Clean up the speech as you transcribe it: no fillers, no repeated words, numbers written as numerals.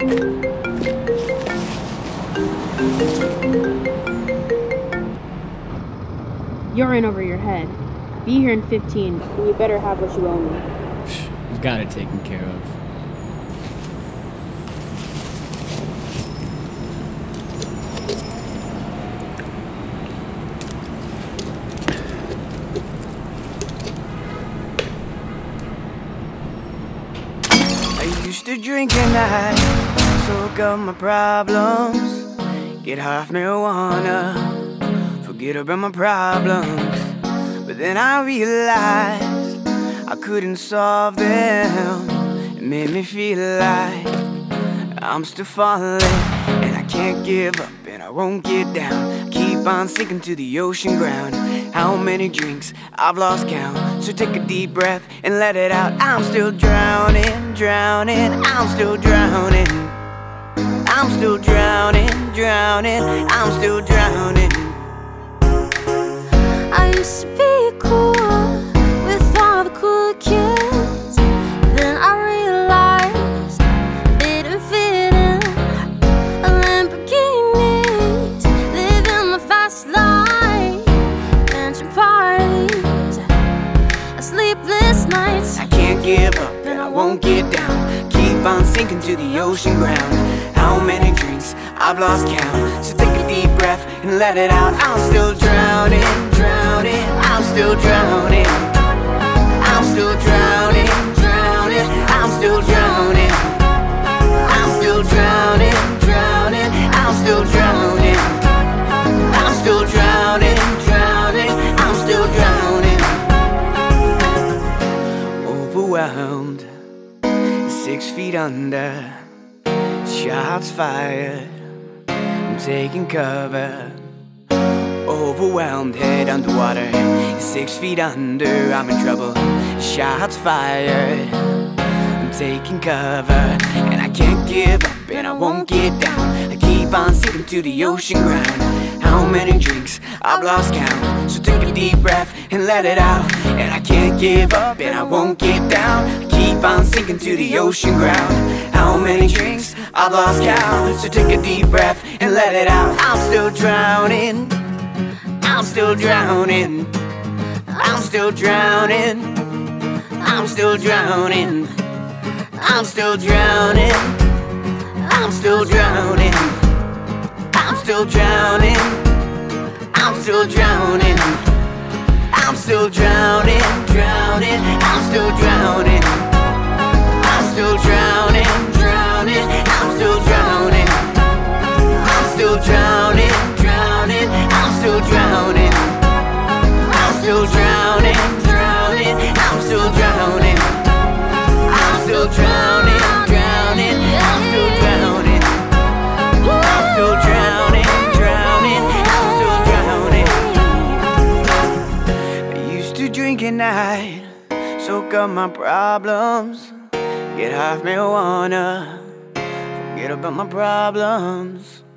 You're in over your head. Be here in 15, and you better have what you owe me. You've got it taken care of. I used to drink and I soak up my problems, get half marijuana, forget about my problems. But then I realized I couldn't solve them. It made me feel like I'm still falling, and I can't give up and I won't get down. I keep on sinking to the ocean ground. How many drinks I've lost count. So take a deep breath and let it out. I'm still drowning, drowning, I'm still drowning. I'm still drowning, drowning, I'm still drowning. I used to be cool with all the cool kids. Then I realized I didn't fit in. A Lamborghinis, living my fast life, mansion parties, sleepless nights. I can't give up and I won't get down. Keep on sinking to the ocean ground. How many drinks I've lost count. So take a deep breath and let it out. I'm still drowning, drowning, I'm still drowning. I'm still drowning, drowning, I'm still drowning. I'm still drowning, drowning, I'm still drowning. I'm still drowning, drowning, I'm still drowning. Overwhelmed, 6 feet under, shots fired, I'm taking cover. Overwhelmed, head underwater, 6 feet under, I'm in trouble. Shots fired, I'm taking cover. And I can't give up and I won't get down. I keep on sinking to the ocean ground. How many drinks I've lost count. So take a deep breath and let it out. And I can't give up and I won't get down. I keep on sinking to the ocean ground. How many drinks I've lost count. So take a deep breath and let it out. I'm still drowning, I'm still drowning, I'm still drowning, I'm still drowning, I'm still drowning, I'm still drowning, I'm still drowning, I'm still drowning, I'm still drowning, drowning, I'm still drowning, I'm still drowning, drowning, I'm still drowning, I'm still drowning, drowning, I'm still drowning, I'm still drowning, drowning, I'm still drowning, I'm still drowning, drowning, I'm still drowning, I'm still drowning, drowning, I'm still drowning. I used to drink at night, soak up my problems, get half marijuana, forget about my problems.